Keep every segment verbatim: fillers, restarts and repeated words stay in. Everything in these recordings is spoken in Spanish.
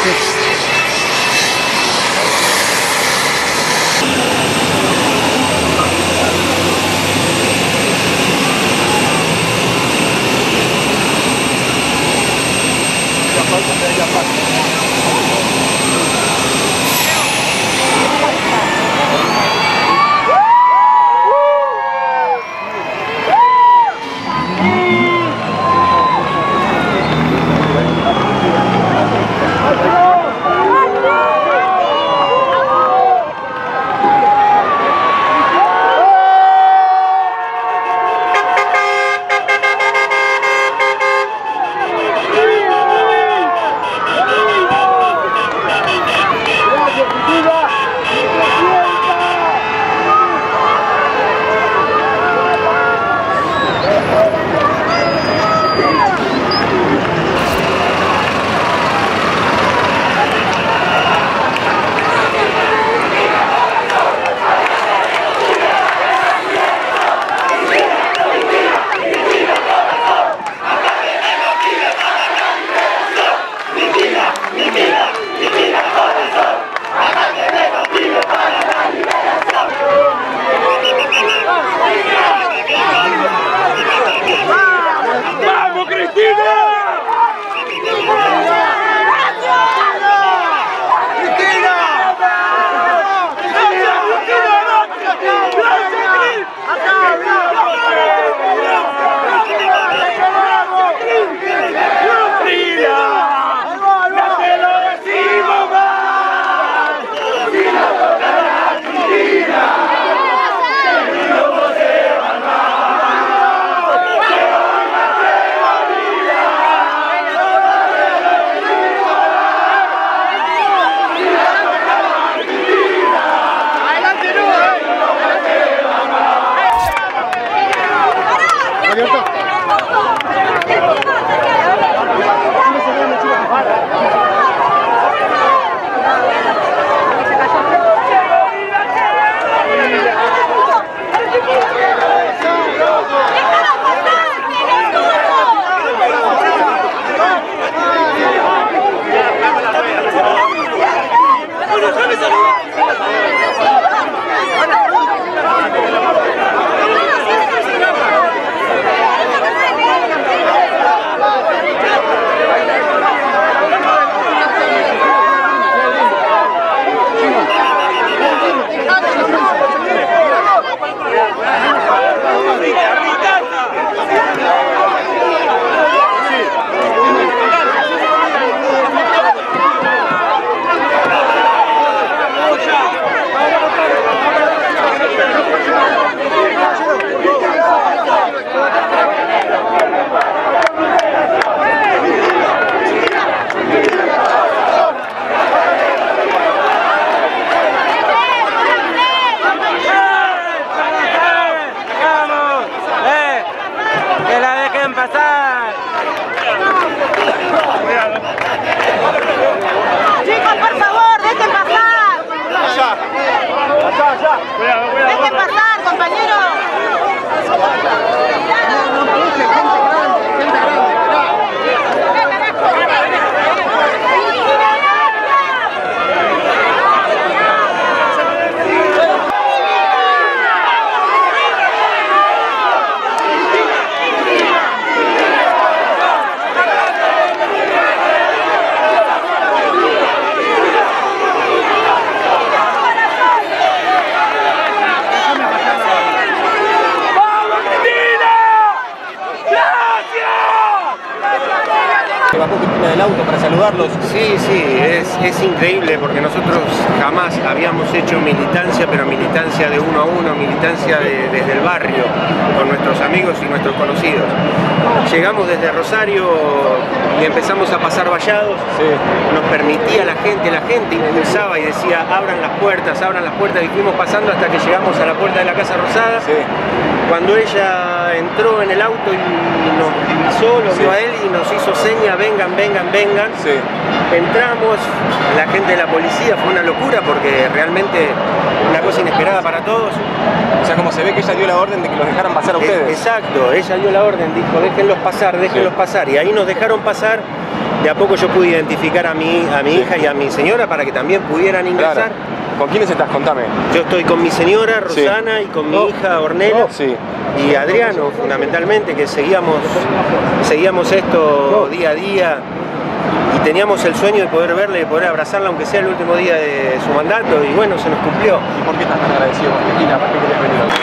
bajó Cristina del auto para saludarlos. Sí, sí, es, es increíble porque nosotros jamás habíamos hecho militancia, pero militancia de uno a uno, militancia de, desde el barrio, con nuestros amigos y nuestros conocidos. Llegamos desde Rosario y empezamos a pasar vallados, sí. Nos permitía la gente, la gente impulsaba y decía abran las puertas, abran las puertas, y fuimos pasando hasta que llegamos a la puerta de la Casa Rosada. Sí. Cuando ella entró en el auto y nos divisó, lo vio a él y nos hizo seña, vengan, vengan, vengan. Sí. Entramos, la gente de la policía, fue una locura porque realmente una cosa inesperada para todos. O sea, como se ve que ella dio la orden de que los dejaran pasar a ustedes. Exacto, ella dio la orden, dijo, déjenlos pasar, déjenlos sí. pasar. Y ahí nos dejaron pasar. De a poco yo pude identificar a mi, a mi sí. hija y a mi señora para que también pudieran ingresar. Claro. ¿Con quiénes estás? Contame. Yo estoy con mi señora, Rosana, sí. y con mi oh. hija, Ornella, oh. sí. y Adriano, fundamentalmente, que seguíamos, seguíamos esto oh. día a día y teníamos el sueño de poder verla y de poder abrazarla, aunque sea el último día de su mandato, y bueno, se nos cumplió. ¿Y por qué estás tan agradecido, Cristina? ¿Por qué querés venir hoy?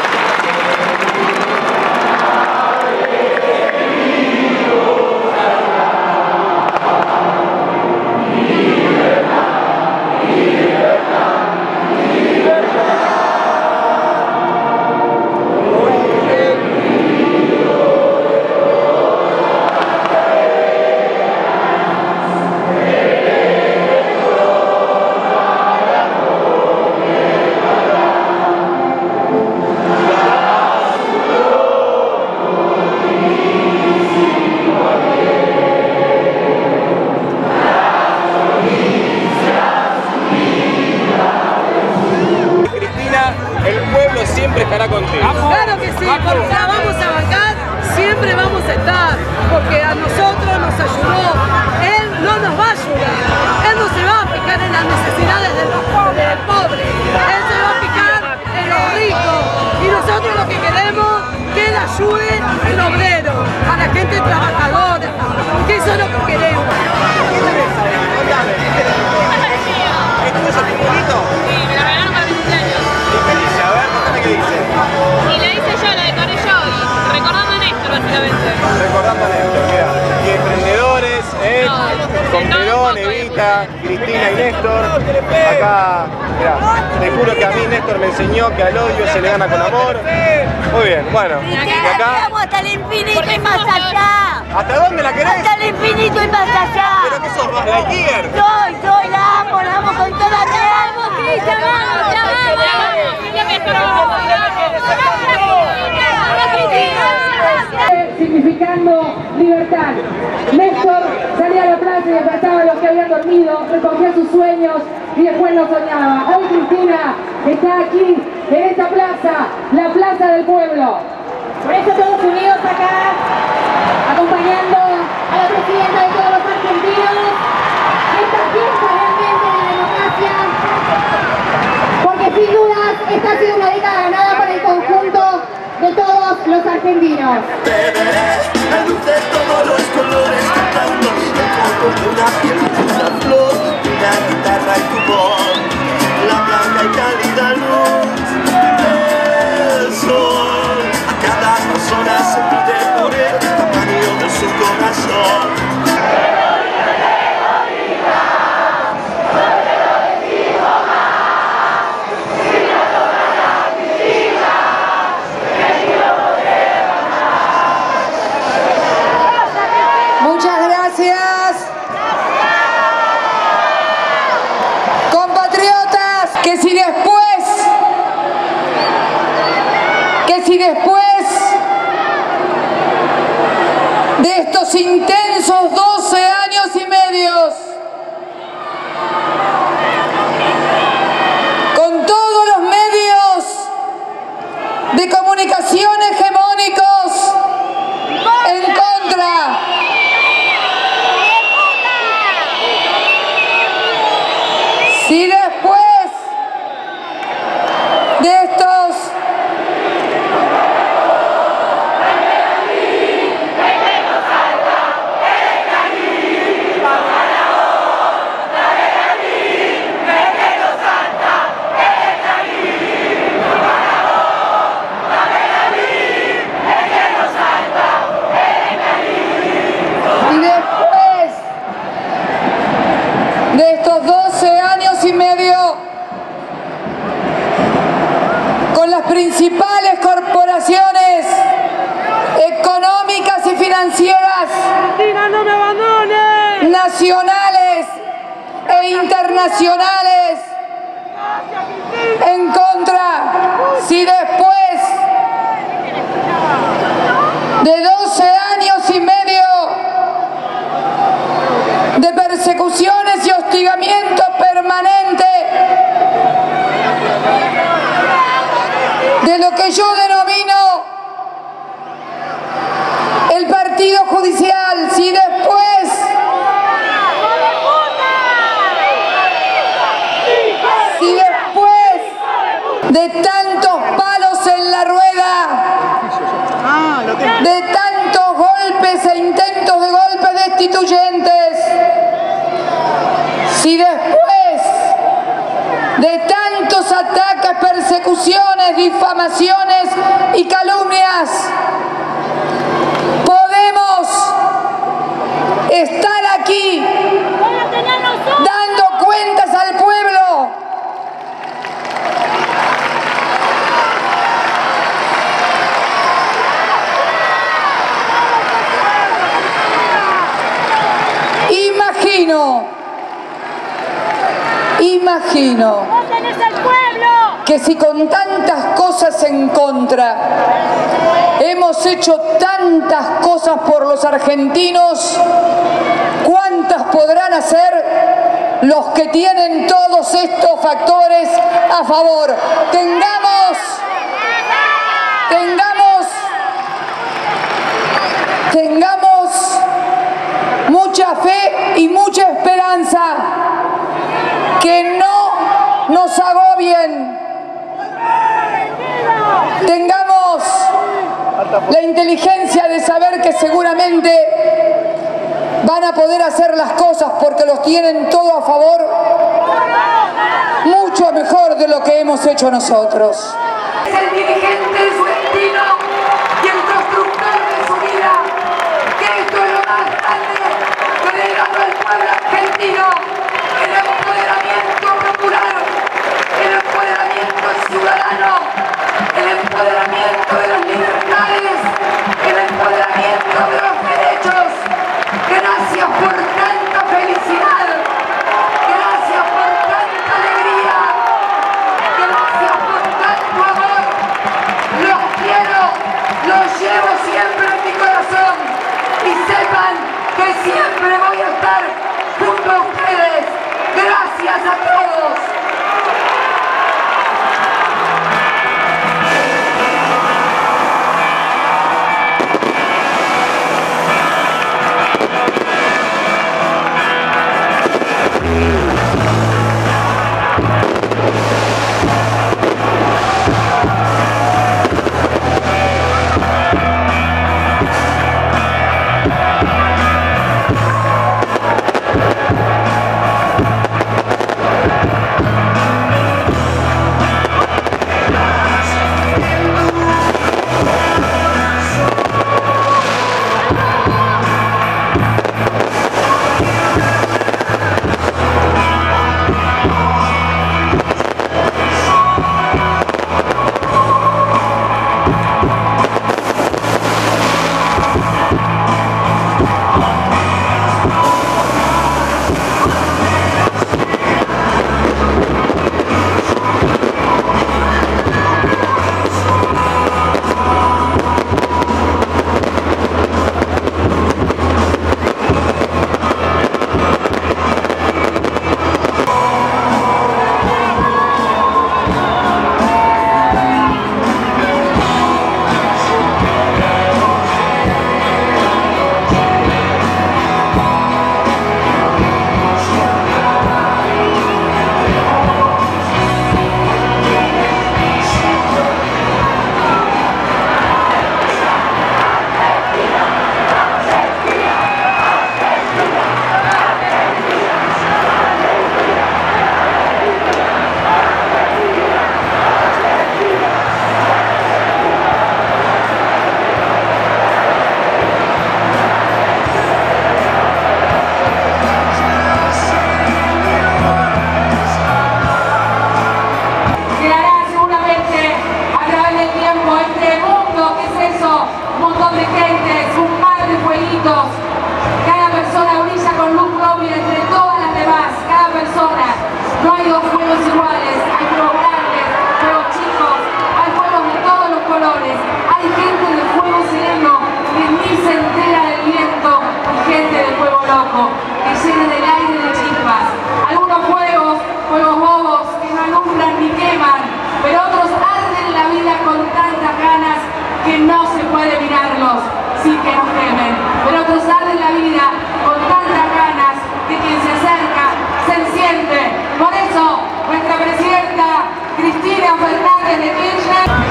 Siempre estará contigo. Claro que sí, porque la vamos a bancar, siempre vamos a estar, porque a nosotros nos ayudó, él no nos va a ayudar, él no se va a fijar en las necesidades del pobre, del pobre, él se va a fijar en los ricos, y nosotros lo que queremos es que él ayude al obrero, a la gente trabajadora, que eso es lo que queremos. ¿Esto es el bonito? Sí, me la regalaron para mi cumpleaños. ¿Qué dice? Y la hice yo, la decoré yo, y recordando a Néstor, básicamente. Recordando a Néstor, mira. Y emprendedores, ¿eh? No, con Perón, Evita, Cristina y Néstor. Acá, mira, te juro que a mí Néstor me enseñó que al odio se le gana con amor. Muy bien, bueno. Y acá vamos hasta el infinito y más allá. ¿Hasta dónde la querés? Hasta el infinito y más allá. ¿Pero qué sos, Buzz Lightyear? Soy, soy, la amo, la amo con toda mi alma. Cristian, vamos, la significando libertad. Néstor salía a la plaza y abrazaba a los que habían dormido, recogía sus sueños y después los soñaba. Hoy Cristina está aquí, en esta plaza, la Plaza del Pueblo. Por eso todos unidos acá, acompañando a la presidenta de todos los argentinos, esta fiesta realmente de la democracia, porque sin dudas esta ha sido una década ganada para el conjunto de todos los argentinos. Te veré, la luz de todos los colores, cantando el fondo de una piel, una flor, una guitarra y tu voz, la blanca y cálida luz del sol. A cada persona se pide por el tamaño de su corazón. Muchas gracias. Compatriotas, que si después, que si después de estos intensos doce años y medios, con todos los medios de comunicación hegemónicos en contra, si después de estos y después de estos doce años y medio, con las principales corporaciones económicas y financieras ¡No me abandones! nacionales e internacionales en contra, si después de doce años y medio intentos de golpe destituyentes, si después de tantos ataques, persecuciones, difamaciones y calumnias podemos estar aquí dando cuentas al pueblo, imagino, imagino que si con tantas cosas en contra hemos hecho tantas cosas por los argentinos, ¿cuántas podrán hacer los que tienen todos estos factores a favor? Tengamos, tengamos, tengamos mucha fe y mucha esperanza, que no nos agobien. Tengamos la inteligencia de saber que seguramente van a poder hacer las cosas porque los tienen todo a favor, mucho mejor de lo que hemos hecho nosotros. Es el dirigente de su destino y el constructor de su vida, que esto es lo más grande que le ganó el pueblo argentino, el empoderamiento popular, el empoderamiento ciudadano, el empoderamiento de las libertades, el empoderamiento de los derechos. Gracias por tanta felicidad, gracias por tanta alegría, gracias por tanto amor. Los quiero, los llevo siempre en mi corazón y sepan que siempre voy a estar junto a ustedes. Gracias a todos.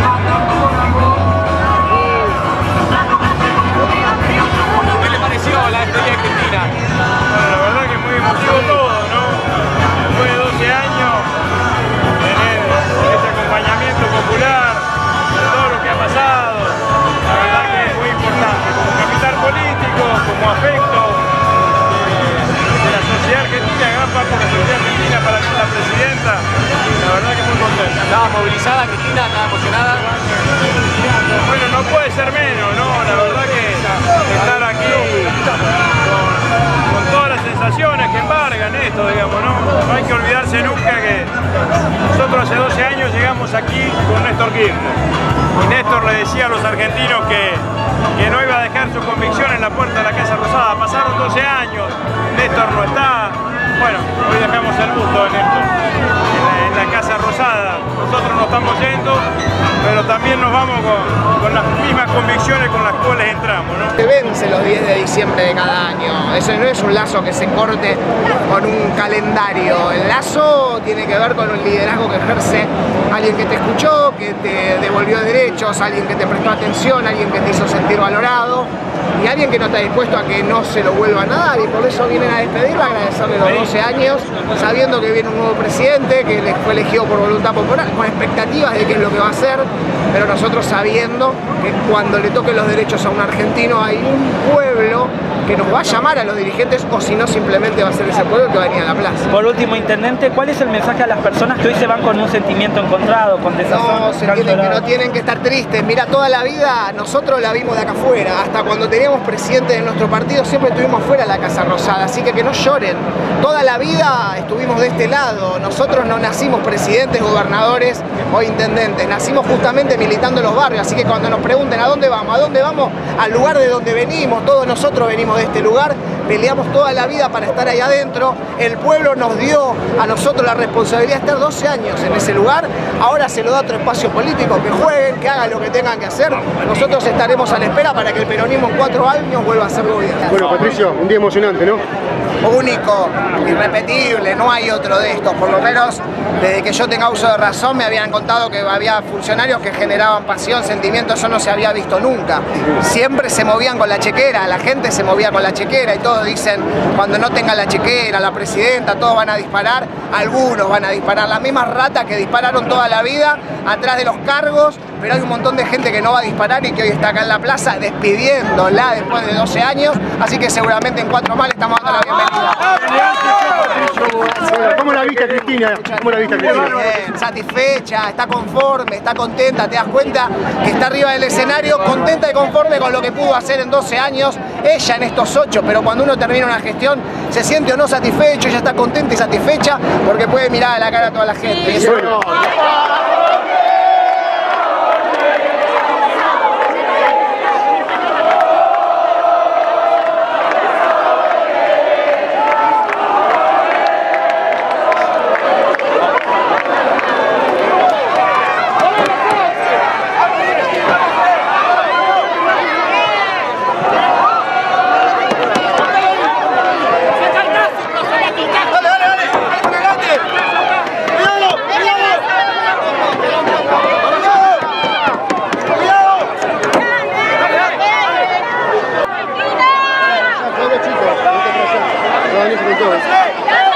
¿Qué le pareció la Cristina, ¿está emocionada? Bueno, no puede ser menos, ¿no? La verdad que estar aquí con, con todas las sensaciones que embargan esto, digamos, ¿no? No hay que olvidarse nunca que nosotros hace doce años llegamos aquí con Néstor Kirchner. Y Néstor le decía a los argentinos que, que no iba a dejar su convicción en la puerta de la Casa Rosada. Pasaron doce años, Néstor no está. Bueno, hoy dejamos el busto de Néstor en la, en la Casa Rosada. Nosotros nos estamos yendo, pero también nos vamos con, con las mismas convicciones con las cuales entramos, ¿no? Se vence los diez de diciembre de cada año. Eso no es un lazo que se corte con un calendario. El lazo tiene que ver con un liderazgo que ejerce alguien que te escuchó, que te devolvió derechos, alguien que te prestó atención, alguien que te hizo sentir valorado y alguien que no está dispuesto a que no se lo vuelvan a dar, y por eso vienen a despedirla, a agradecerle los doce años, sabiendo que viene un nuevo presidente, que fue elegido por voluntad popular, con expectativas de qué es lo que va a hacer, pero nosotros sabiendo que cuando le toquen los derechos a un argentino hay un pueblo que nos va a llamar a los dirigentes, o si no simplemente va a ser ese pueblo el que va a venir a la plaza. Por último, Intendente, ¿cuál es el mensaje a las personas que hoy se van con un sentimiento encontrado, con desazón? No, se entienden que no tienen que estar tristes. Mira, toda la vida nosotros la vimos de acá afuera, hasta cuando teníamos presidente de nuestro partido siempre estuvimos fuera de la Casa Rosada, así que que no lloren. Toda la vida estuvimos de este lado, nosotros no nacimos presidentes, gobernadores o intendentes, nacimos justamente militando en los barrios, así que cuando nos pregunten a dónde vamos, a dónde vamos, al lugar de donde venimos, todos nosotros venimos de este lugar, peleamos toda la vida para estar ahí adentro, el pueblo nos dio a nosotros la responsabilidad de estar doce años en ese lugar, ahora se lo da otro espacio político, que jueguen, que hagan lo que tengan que hacer, nosotros estaremos a la espera para que el peronismo en cuatro años vuelva a ser gobierno. Bueno, Patricio, un día emocionante, ¿no? Único, irrepetible, no hay otro de estos, por lo menos desde que yo tenga uso de razón me habían contado que había funcionarios que generaban pasión, sentimiento, eso no se había visto nunca. Siempre se movían con la chequera, la gente se movía con la chequera y todos dicen, cuando no tenga la chequera, la presidenta, todos van a disparar, algunos van a disparar, las mismas ratas que dispararon toda la vida atrás de los cargos, pero hay un montón de gente que no va a disparar y que hoy está acá en la plaza despidiéndola después de doce años, así que seguramente en cuatro más le estamos dando la bienvenida. ¿Cómo la viste, Cristina? ¿Cómo la viste, Cristina? Bien, satisfecha, está conforme, está contenta, te das cuenta que está arriba del escenario, contenta y conforme con lo que pudo hacer en doce años, ella en estos ocho, pero cuando uno termina una gestión se siente o no satisfecho, ella está contenta y satisfecha porque puede mirar a la cara a toda la gente. Y eso bueno. Chicos, chicos,